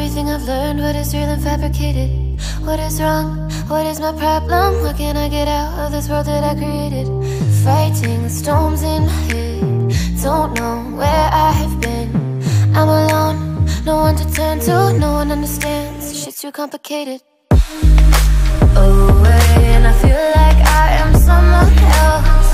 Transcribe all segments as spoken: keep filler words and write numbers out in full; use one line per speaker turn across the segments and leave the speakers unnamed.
everything I've learned, what is real and fabricated? What is wrong? What is my problem? How can I get out of this world that I created? Fighting the storms in my head, don't know where I have been. I'm alone, no one to turn to, no one understands, shit's too complicated. Away, and I feel like I am someone else.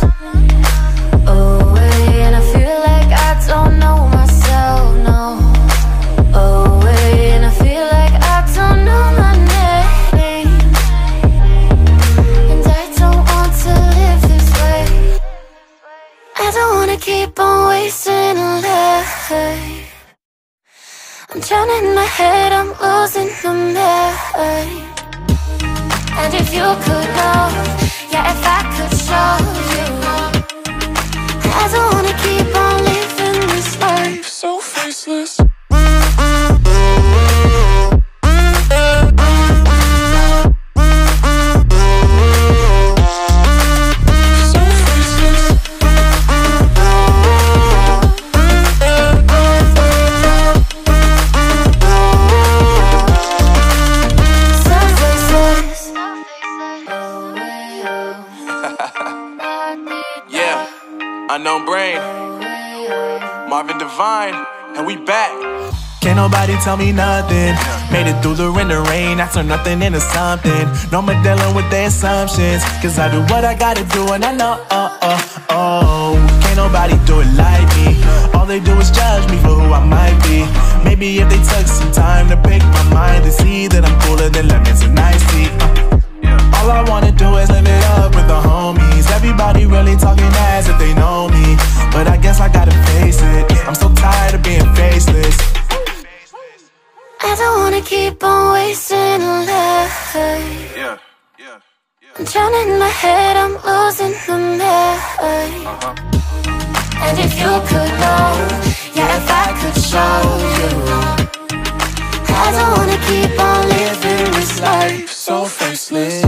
Away, and I feel like I don't know myself, no. Away, and I feel like I don't know my name. And I don't want to live this way. I don't wanna keep on wasting a life. I'm drowning in my head, I'm losing the mind. And if you could know, yeah, if I could show you, I don't wanna keep on living this life so faceless.
Unknown Brain, Marvin Divine, and we back.
Can't nobody tell me nothing. Made it through the rain and rain, I turn nothing into something. No more dealing with their assumptions, cause I do what I gotta do and I know, oh, oh, oh. Can't nobody do it like me. All they do is judge me for who I might be. Maybe if they took some time to pick my mind and see that I'm cooler than lemons and iced tea. uh. All I wanna do is live it up with the homies. Everybody really talking as if they know me, but I guess I gotta face it. I'm so tired of being faceless.
I don't wanna keep on wasting a life.
Yeah, yeah, yeah.
I'm drowning in my head, I'm losing the mind. uh-huh. And if you could know, yeah, if I could show you, I don't wanna keep on living this life so faceless.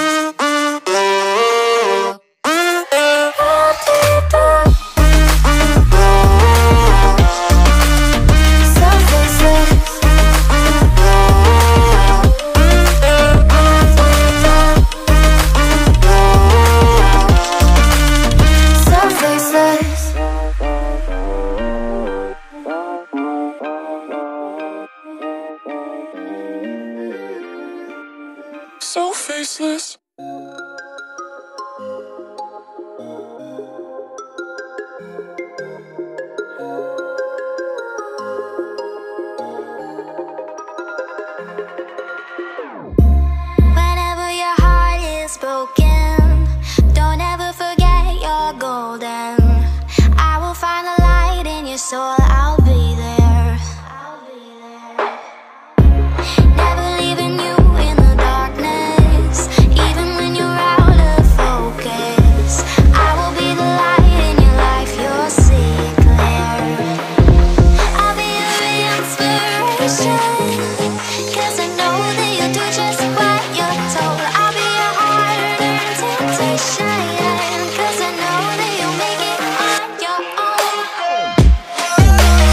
So faceless.
Whenever your heart is broken, don't ever forget you're golden. I will find the light in your soul, I'll be there. I'll be there. Never leaving you in the darkness, even when you're out of focus. I will be the light in your life, you'll see it clear. I'll be your inspiration, cause I know that you'll do just what you're told. I'll be your hard-earned temptation, cause I know that you'll make it on your own.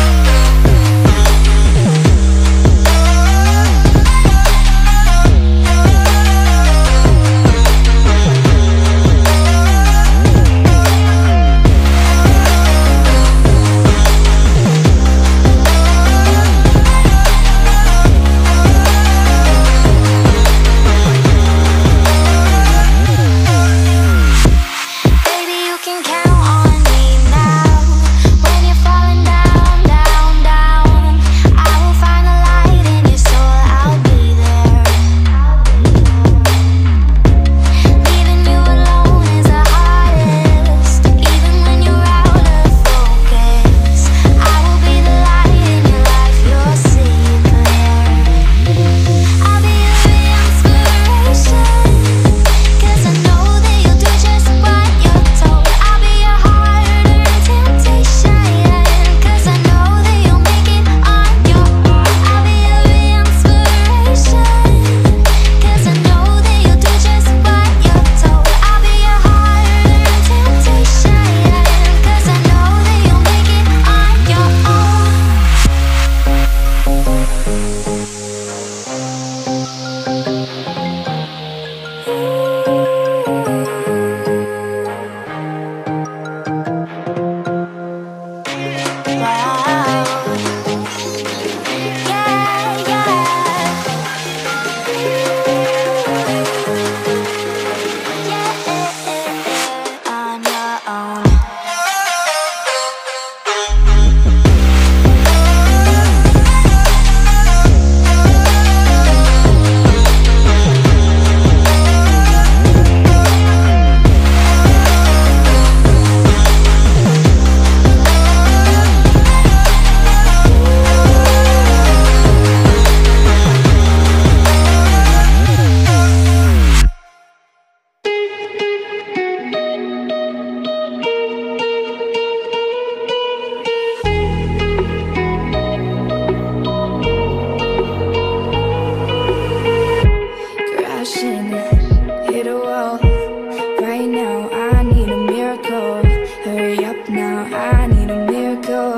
up now. I need a miracle.